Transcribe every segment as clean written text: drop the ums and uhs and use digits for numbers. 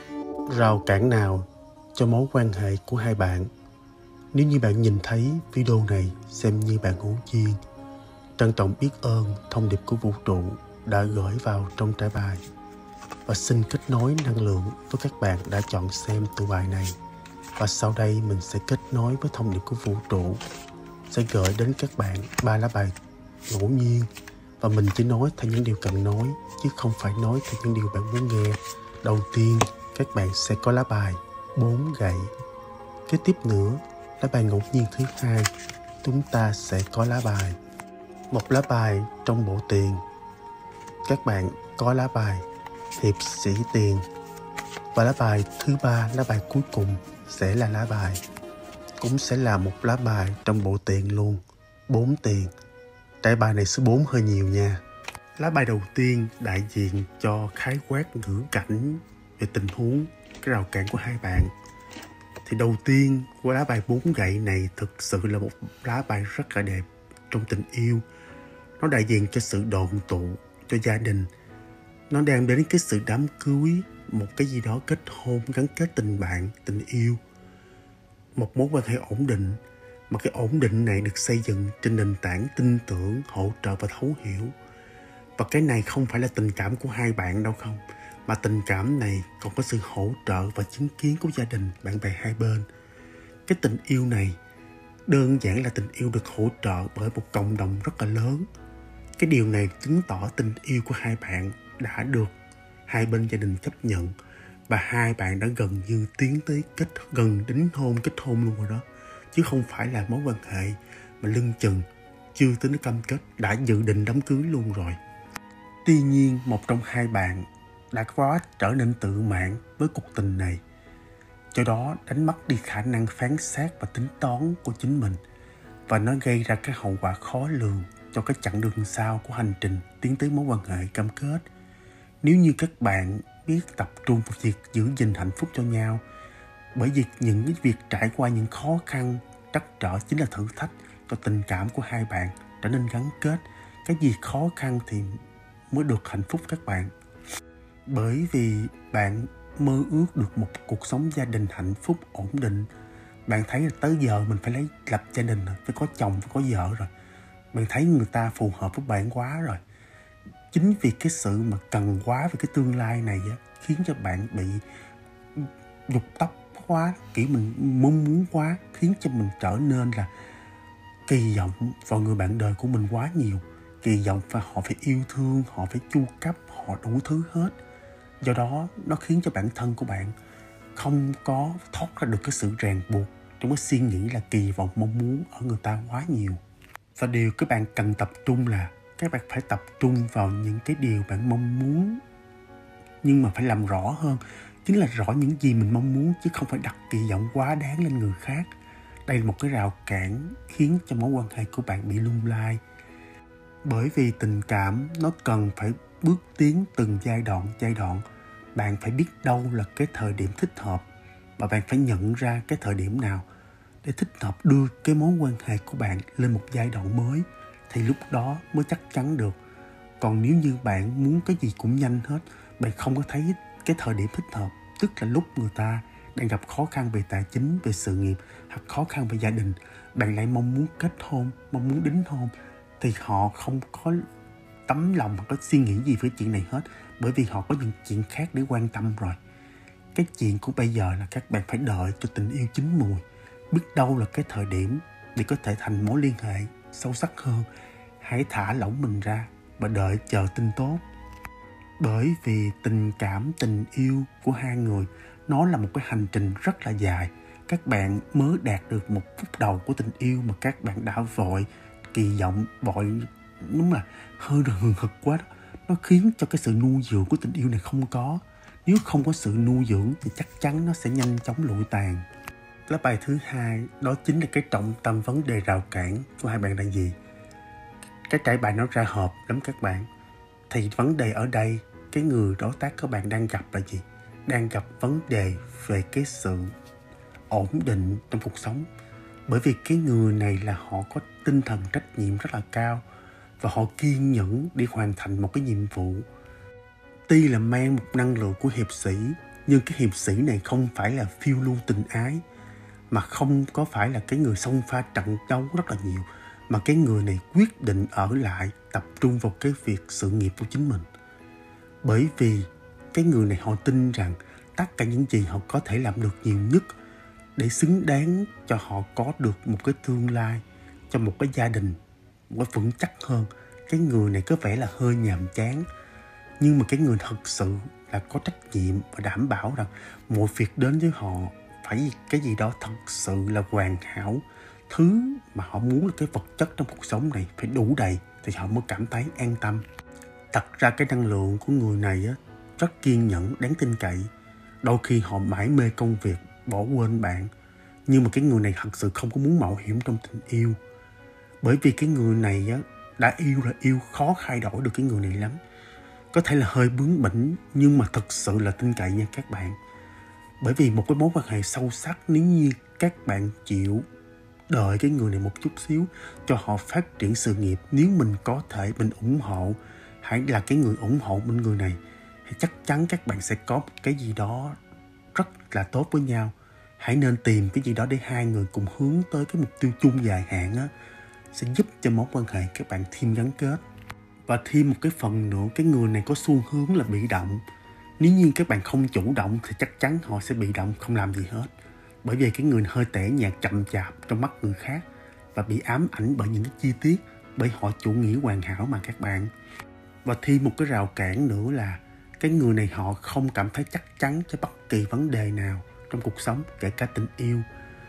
Rào cản nào cho mối quan hệ của hai bạn? Nếu như bạn nhìn thấy video này, xem như bạn hữu duyên. Trân trọng biết ơn thông điệp của vũ trụ đã gửi vào trong trải bài, và xin kết nối năng lượng với các bạn đã chọn xem tụ bài này. Và sau đây mình sẽ kết nối với thông điệp của vũ trụ, sẽ gửi đến các bạn 3 lá bài ngẫu nhiên, và mình chỉ nói theo những điều cần nói chứ không phải nói theo những điều bạn muốn nghe. Đầu tiên, các bạn sẽ có lá bài 4 gậy. Kế tiếp nữa, lá bài ngẫu nhiên thứ hai, chúng ta sẽ có lá bài một lá bài trong bộ tiền. Các bạn có lá bài hiệp sĩ tiền. Và lá bài thứ ba, lá bài cuối cùng sẽ là lá bài, cũng sẽ là một lá bài trong bộ tiền luôn, 4 tiền. Trải bài này số 4 hơi nhiều nha. Lá bài đầu tiên đại diện cho khái quát ngữ cảnh về tình huống, cái rào cản của hai bạn. Thì đầu tiên của lá bài 4 gậy này thực sự là một lá bài rất là đẹp trong tình yêu. Nó đại diện cho sự độn tụ, cho gia đình. Nó đang đến cái sự đám cưới, một cái gì đó kết hôn, gắn kết tình bạn, tình yêu. Một mối quan hệ ổn định, mà cái ổn định này được xây dựng trên nền tảng tin tưởng, hỗ trợ và thấu hiểu. Và cái này không phải là tình cảm của hai bạn đâu không, mà tình cảm này còn có sự hỗ trợ và chứng kiến của gia đình, bạn bè hai bên. Cái tình yêu này đơn giản là tình yêu được hỗ trợ bởi một cộng đồng rất là lớn. Cái điều này chứng tỏ tình yêu của hai bạn đã được hai bên gia đình chấp nhận, và hai bạn đã gần như tiến tới gần đến kết hôn luôn rồi đó. Chứ không phải là mối quan hệ mà lưng chừng, chưa tới nó cam kết, đã dự định đám cưới luôn rồi. Tuy nhiên, một trong hai bạn đã quá trở nên tự mãn với cuộc tình này, do đó đánh mất đi khả năng phán xét và tính toán của chính mình, và nó gây ra cái hậu quả khó lường cho cái chặng đường sau của hành trình tiến tới mối quan hệ cam kết. Nếu như các bạn biết tập trung vào việc giữ gìn hạnh phúc cho nhau, bởi vì những cái việc trải qua những khó khăn, trắc trở chính là thử thách cho tình cảm của hai bạn trở nên gắn kết. Cái gì khó khăn thì mới được hạnh phúc các bạn. Bởi vì bạn mơ ước được một cuộc sống gia đình hạnh phúc, ổn định. Bạn thấy là tới giờ mình phải lập gia đình rồi, phải có chồng, phải có vợ rồi. Bạn thấy người ta phù hợp với bạn quá rồi. Chính vì cái sự mà cần quá về cái tương lai này á, khiến cho bạn bị dục tốc quá, kiểu mình mong muốn quá, khiến cho mình trở nên là kỳ vọng vào người bạn đời của mình quá nhiều. Kỳ vọng và họ phải yêu thương, họ phải chu cấp, họ đủ thứ hết. Do đó nó khiến cho bản thân của bạn không có thoát ra được cái sự ràng buộc trong cái suy nghĩ là kỳ vọng mong muốn ở người ta quá nhiều. Và điều các bạn cần tập trung là các bạn phải tập trung vào những cái điều bạn mong muốn, nhưng mà phải làm rõ hơn, chính là rõ những gì mình mong muốn, chứ không phải đặt kỳ vọng quá đáng lên người khác. Đây là một cái rào cản khiến cho mối quan hệ của bạn bị lung lay. Bởi vì tình cảm nó cần phải bước tiến từng giai đoạn. Bạn phải biết đâu là cái thời điểm thích hợp, và bạn phải nhận ra cái thời điểm nào để thích hợp đưa cái mối quan hệ của bạn lên một giai đoạn mới, thì lúc đó mới chắc chắn được. Còn nếu như bạn muốn cái gì cũng nhanh hết, bạn không có thấy cái thời điểm thích hợp, tức là lúc người ta đang gặp khó khăn về tài chính, về sự nghiệp, hoặc khó khăn về gia đình, bạn lại mong muốn kết hôn, mong muốn đính hôn, thì họ không có tấm lòng hoặc có suy nghĩ gì với chuyện này hết, bởi vì họ có những chuyện khác để quan tâm rồi. Cái chuyện của bây giờ là các bạn phải đợi cho tình yêu chín mùi, biết đâu là cái thời điểm để có thể thành mối liên hệ sâu sắc hơn. Hãy thả lỏng mình ra và đợi chờ tin tốt. Bởi vì tình cảm, tình yêu của hai người nó là một cái hành trình rất là dài. Các bạn mới đạt được một phút đầu của tình yêu mà các bạn đã vội, kỳ vọng, vội, đúng là hơi hừng hực quá đó. Nó khiến cho cái sự nuôi dưỡng của tình yêu này không có. Nếu không có sự nuôi dưỡng thì chắc chắn nó sẽ nhanh chóng lụi tàn. Lá bài thứ hai, đó chính là cái trọng tâm vấn đề rào cản của hai bạn là gì? Cái trải bài nó ra hợp lắm các bạn. Thì vấn đề ở đây, cái người đối tác các bạn đang gặp là gì? Đang gặp vấn đề về cái sự ổn định trong cuộc sống. Bởi vì cái người này là họ có tinh thần trách nhiệm rất là cao, và họ kiên nhẫn để hoàn thành một cái nhiệm vụ. Tuy là mang một năng lượng của hiệp sĩ, Nhưng cái hiệp sĩ này không phải là phiêu lưu tình ái, mà không có phải là cái người xông pha trận đấu rất là nhiều, mà cái người này quyết định ở lại tập trung vào cái việc sự nghiệp của chính mình. Bởi vì cái người này họ tin rằng tất cả những gì họ có thể làm được nhiều nhất để xứng đáng cho họ có được một cái tương lai, cho một cái gia đình, một cái vững chắc hơn. Cái người này có vẻ là hơi nhàm chán, nhưng mà cái người thật sự là có trách nhiệm và đảm bảo rằng mọi việc đến với họ phải cái gì đó thật sự là hoàn hảo. Thứ mà họ muốn là cái vật chất trong cuộc sống này phải đủ đầy thì họ mới cảm thấy an tâm. Thật ra cái năng lượng của người này á, rất kiên nhẫn, đáng tin cậy. Đôi khi họ mải mê công việc, bỏ quên bạn. Nhưng mà cái người này thật sự không có muốn mạo hiểm trong tình yêu. Bởi vì cái người này á, đã yêu là yêu, khó thay đổi được cái người này lắm. Có thể là hơi bướng bỉnh, nhưng mà thật sự là tin cậy nha các bạn. Bởi vì một cái mối quan hệ sâu sắc, nếu như các bạn chịu đợi cái người này một chút xíu cho họ phát triển sự nghiệp, nếu mình có thể mình ủng hộ, hãy là cái người ủng hộ bên người này, thì chắc chắn các bạn sẽ có cái gì đó rất là tốt với nhau. Hãy nên tìm cái gì đó để hai người cùng hướng tới cái mục tiêu chung dài hạn á, sẽ giúp cho mối quan hệ các bạn thêm gắn kết. Và thêm một cái phần nữa, cái người này có xu hướng là bị động. Nếu như các bạn không chủ động thì chắc chắn họ sẽ bị động, không làm gì hết. Bởi vì cái người hơi tẻ nhạt, chậm chạp trong mắt người khác và bị ám ảnh bởi những cái chi tiết, bởi họ chủ nghĩa hoàn hảo mà các bạn. Và thêm một cái rào cản nữa là cái người này họ không cảm thấy chắc chắn cho bất kỳ vấn đề nào trong cuộc sống, kể cả tình yêu.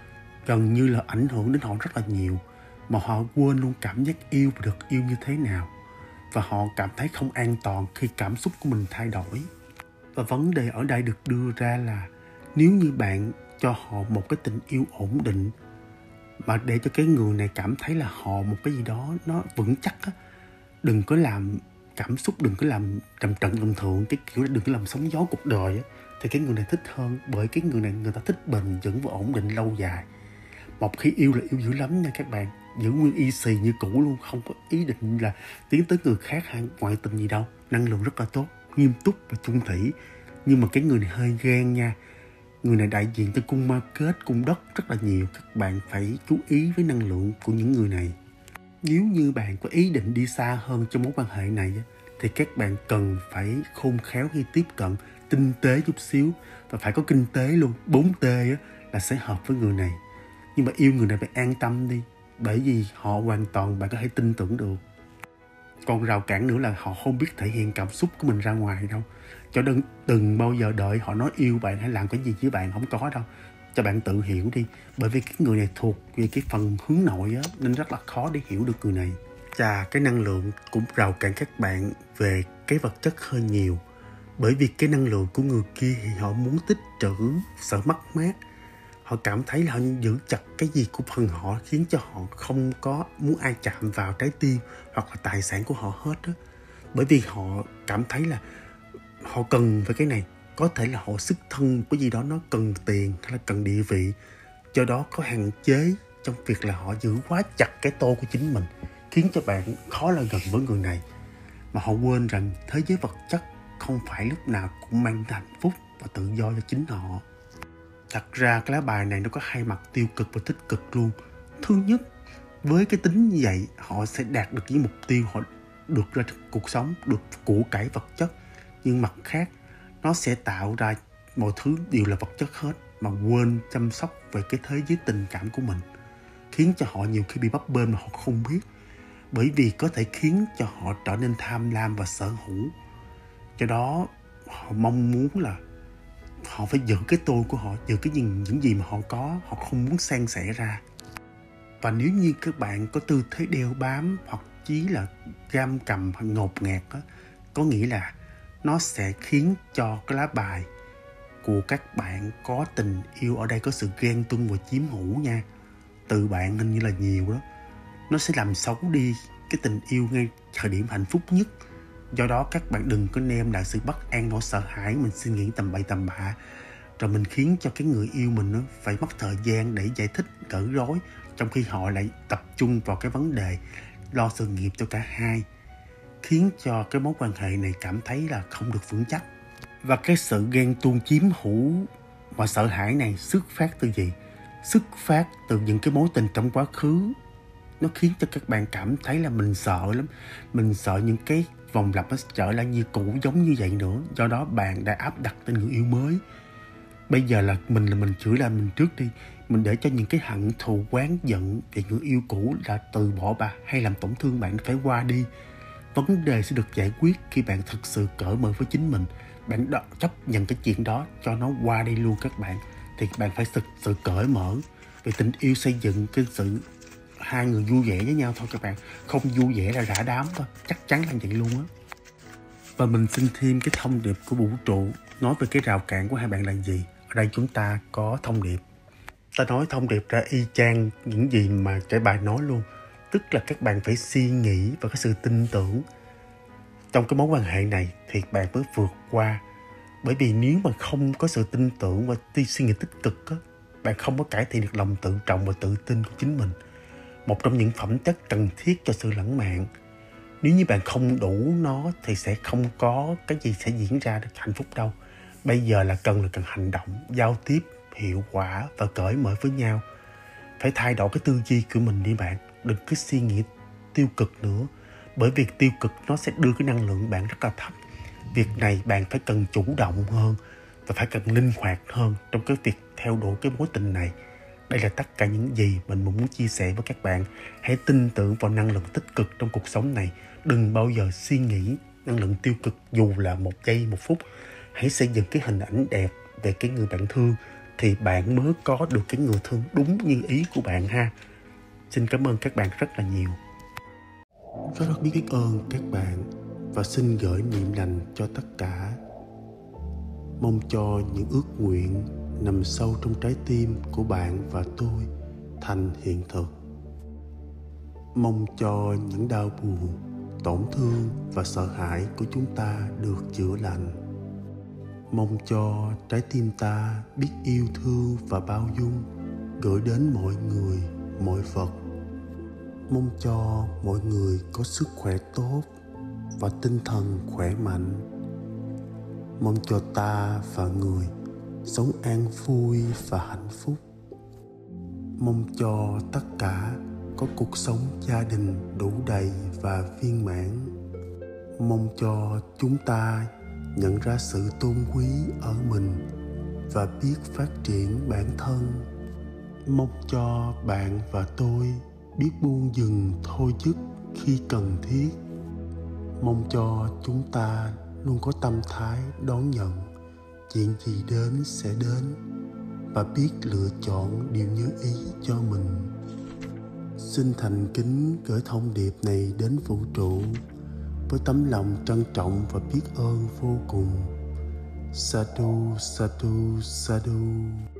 Gần như là ảnh hưởng đến họ rất là nhiều, mà họ quên luôn cảm giác yêu và được yêu như thế nào. Và họ cảm thấy không an toàn khi cảm xúc của mình thay đổi. Và vấn đề ở đây được đưa ra là nếu như bạn cho họ một cái tình yêu ổn định, mà để cho cái người này cảm thấy là họ một cái gì đó nó vững chắc á, đừng có làm cảm xúc, đừng có làm trầm trận trầm thượng, cái kiểu đừng có làm sóng gió cuộc đời á, thì cái người này thích hơn. Bởi cái người này người ta thích bền vững và ổn định lâu dài. Một khi yêu là yêu dữ lắm nha các bạn, giữ nguyên y xì như cũ luôn, không có ý định là tiến tới người khác hay ngoại tình gì đâu. Năng lượng rất là tốt, nghiêm túc và chung thủy. Nhưng mà cái người này hơi ghen nha. Người này đại diện cho cung ma kết, cung đất rất là nhiều. Các bạn phải chú ý với năng lượng của những người này. Nếu như bạn có ý định đi xa hơn trong mối quan hệ này thì các bạn cần phải khôn khéo khi tiếp cận, tinh tế chút xíu và phải có kinh tế luôn. 4T là sẽ hợp với người này. Nhưng mà yêu người này phải an tâm đi, bởi vì họ hoàn toàn bạn có thể tin tưởng được. Còn rào cản nữa là họ không biết thể hiện cảm xúc của mình ra ngoài đâu. Cho đừng bao giờ đợi họ nói yêu bạn hay làm cái gì với bạn, không có đâu. Cho bạn tự hiểu đi. Bởi vì cái người này thuộc về cái phần hướng nội á, nên rất là khó để hiểu được người này. Cái năng lượng cũng rào cản các bạn về cái vật chất hơi nhiều. Bởi vì cái năng lượng của người kia thì họ muốn tích trữ, sợ mất mát. Họ cảm thấy là họ giữ chặt cái gì của phần họ, khiến cho họ không có muốn ai chạm vào trái tim hoặc là tài sản của họ hết á. Bởi vì họ cảm thấy là họ cần về cái này. Có thể là họ xuất thân cái gì đó, nó cần tiền hay là cần địa vị, do đó có hạn chế trong việc là họ giữ quá chặt cái tô của chính mình, khiến cho bạn khó là gần với người này. Mà họ quên rằng thế giới vật chất không phải lúc nào cũng mang hạnh phúc và tự do cho chính họ. Thật ra cái lá bài này nó có hai mặt tiêu cực và tích cực luôn. Thứ nhất, với cái tính như vậy, họ sẽ đạt được những mục tiêu họ được ra cuộc sống, được của cải vật chất. Nhưng mặt khác, nó sẽ tạo ra mọi thứ đều là vật chất hết, mà quên chăm sóc về cái thế giới tình cảm của mình, khiến cho họ nhiều khi bị bấp bênh mà họ không biết. Bởi vì có thể khiến cho họ trở nên tham lam và sở hữu. Do đó, họ mong muốn là họ phải giữ cái tôi của họ, giữ cái những gì mà họ có, họ không muốn san sẻ ra. Và nếu như các bạn có tư thế đeo bám hoặc chí là giam cầm hoặc ngột ngạt á, có nghĩa là nó sẽ khiến cho cái lá bài của các bạn có tình yêu ở đây có sự ghen tuông và chiếm hữu nha. Từ bạn hình như là nhiều đó. Nó sẽ làm xấu đi cái tình yêu ngay thời điểm hạnh phúc nhất. Do đó các bạn đừng có nêm lại sự bất an, nỗi sợ hãi, mình suy nghĩ tầm bậy tầm bạ, rồi mình khiến cho cái người yêu mình nó phải mất thời gian để giải thích, gỡ rối, trong khi họ lại tập trung vào cái vấn đề lo sự nghiệp cho cả hai, khiến cho cái mối quan hệ này cảm thấy là không được vững chắc. Và cái sự ghen tuông chiếm hữu và sợ hãi này xuất phát từ gì? Xuất phát từ những cái mối tình trong quá khứ. Nó khiến cho các bạn cảm thấy là mình sợ lắm. Mình sợ những cái vòng lặp nó trở lại như cũ giống như vậy nữa. Do đó bạn đã áp đặt tên người yêu mới. Bây giờ là mình chửi lại mình trước đi. Mình để cho những cái hận thù oán giận về người yêu cũ đã từ bỏ bà hay làm tổn thương bạn phải qua đi. Vấn đề sẽ được giải quyết khi bạn thực sự cởi mở với chính mình. Bạn chấp nhận cái chuyện đó cho nó qua đi luôn các bạn. Thì bạn phải thực sự cởi mở. Vì tình yêu xây dựng cái sự hai người vui vẻ với nhau thôi các bạn. Không vui vẻ là rã đám thôi. Chắc chắn là vậy luôn á. Và mình xin thêm cái thông điệp của vũ trụ nói về cái rào cản của hai bạn là gì. Ở đây chúng ta có thông điệp. Ta nói thông điệp ra y chang những gì mà trái bài nói luôn. Tức là các bạn phải suy nghĩ và có sự tin tưởng. Trong cái mối quan hệ này thì bạn mới vượt qua. Bởi vì nếu mà không có sự tin tưởng và suy nghĩ tích cực á, bạn không có cải thiện được lòng tự trọng và tự tin của chính mình. Một trong những phẩm chất cần thiết cho sự lãng mạn. Nếu như bạn không đủ nó thì sẽ không có cái gì sẽ diễn ra được hạnh phúc đâu. Bây giờ là cần hành động, giao tiếp, hiệu quả và cởi mở với nhau. Phải thay đổi cái tư duy của mình đi bạn. Đừng cứ suy nghĩ tiêu cực nữa. Bởi việc tiêu cực nó sẽ đưa cái năng lượng bạn rất là thấp. Việc này bạn phải cần chủ động hơn và phải cần linh hoạt hơn trong cái việc theo đuổi cái mối tình này. Đây là tất cả những gì mình muốn chia sẻ với các bạn. Hãy tin tưởng vào năng lượng tích cực trong cuộc sống này. Đừng bao giờ suy nghĩ năng lượng tiêu cực dù là 1 giây 1 phút. Hãy xây dựng cái hình ảnh đẹp về cái người bạn thương thì bạn mới có được cái người thương đúng như ý của bạn ha. Xin cảm ơn các bạn rất là nhiều. Rất biết ơn các bạn và xin gửi niệm lành cho tất cả. Mong cho những ước nguyện nằm sâu trong trái tim của bạn và tôi thành hiện thực. Mong cho những đau buồn, tổn thương và sợ hãi của chúng ta được chữa lành. Mong cho trái tim ta biết yêu thương và bao dung, gửi đến mọi người, mọi vật. Mong cho mọi người có sức khỏe tốt và tinh thần khỏe mạnh. Mong cho ta và người sống an vui và hạnh phúc. Mong cho tất cả có cuộc sống gia đình đủ đầy và viên mãn. Mong cho chúng ta nhận ra sự tôn quý ở mình và biết phát triển bản thân. Mong cho bạn và tôi biết buông dừng thôi dứt khi cần thiết. Mong cho chúng ta luôn có tâm thái đón nhận chuyện gì đến sẽ đến và biết lựa chọn điều như ý cho mình. Xin thành kính gửi thông điệp này đến vũ trụ với tấm lòng trân trọng và biết ơn vô cùng. Sadhu, sadhu, sadhu.